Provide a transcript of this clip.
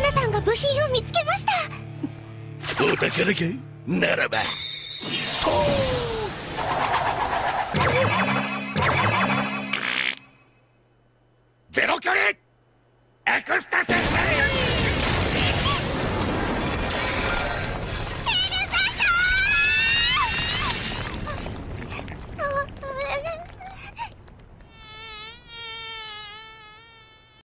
ナさんが部品を見つけました。 お宝かならばゼロ距離エクスタシー